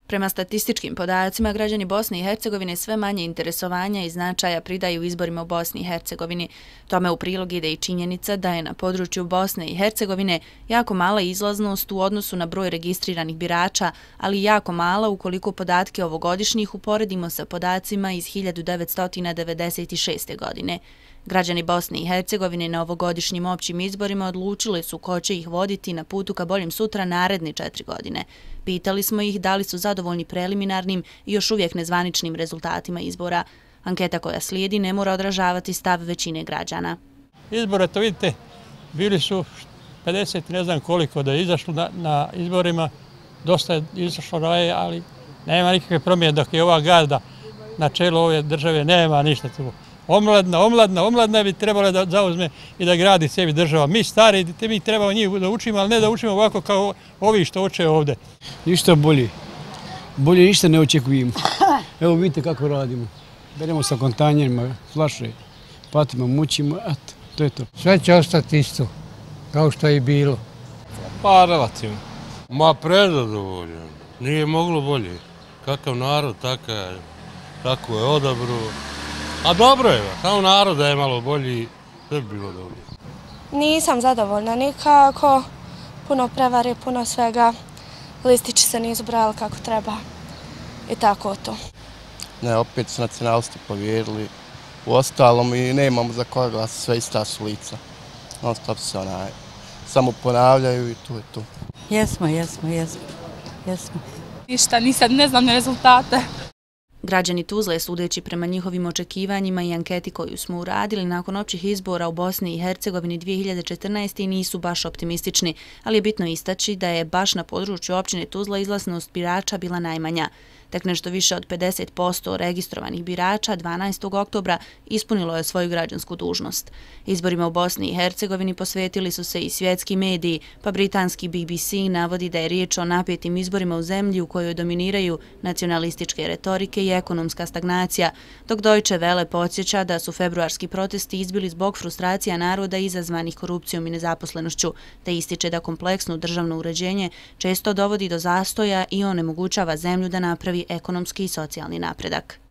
Prema statističkim podacima, građani Bosne i Hercegovine sve manje interesovanja i značaja pridaju izborima u Bosni i Hercegovini. Tome u prilog ide i činjenica da je na području Bosne i Hercegovine jako mala izlaznost u odnosu na broj registriranih birača, ali jako mala ukoliko podatke ovogodišnjih uporedimo sa podacima iz 1996. godine. Građani Bosne i Hercegovine na ovogodišnjim općim izborima odlučili su ko će ih voditi na putu ka boljem sutra naredne 4 godine. Pitali smo ih da li su zadovoljni preliminarnim i još uvijek nezvaničnim rezultatima izbora. Anketa koja slijedi ne mora odražavati stav većine građana. Izbore, to vidite, bili su 50, ne znam koliko da je izašlo na izborima, dosta je izašlo raje, ali nema nikakve promjene dok je ova gazda na čelu ove države, nema ništa tu. Omladna bi trebala da zauzme i da gradi sebi država. Mi stari, mi trebamo njih da učimo, ali ne da učimo ovako kao ovi što uče ovdje. Ništa bolje. Bolje ništa ne očekujemo. Evo vidite kako radimo. Beremo sa kontajnerima, flaše, patimo, mučimo, eto, to je to. Sve će ostati isto, kao što je i bilo. Pa relativno. Ma prezadovoljan. Nije moglo bolje. Kakav narod, tako je odabro. A dobro je, samo narod da je malo bolji, sve bi bilo dobro. Nisam zadovoljna nikako, puno prevare, puno svega, listići se nisu brali kako treba i tako to. Ne, opet su nacionalisti povjerili, u ostalom i nemamo za koga glasa, sve ista su lica. Non stop se samo ponavljaju i to je to. Jesmo. Ništa, ne znam rezultate. Građani Tuzle, sudeći prema njihovim očekivanjima i anketi koju smo uradili nakon općih izbora u Bosni i Hercegovini 2014. nisu baš optimistični, ali je bitno istaći da je baš na području općine Tuzla izlaznost birača bila najmanja. Tek nešto više od 50% registrovanih birača 12. oktobra ispunilo je svoju građansku dužnost. Izborima u Bosni i Hercegovini posvetili su se i svjetski mediji, pa britanski BBC navodi da je riječ o napetim izborima u zemlji u kojoj dominiraju nacionalističke retorike i ekonomska stagnacija, dok Deutsche Welle podsjeća da su februarski protesti izbili zbog frustracija naroda izazvanih korupcijom i nezaposlenošću, te ističe da kompleksno državno uređenje često dovodi do zastoja i onemogućava zemlju da napravi ekonomski i socijalni napredak.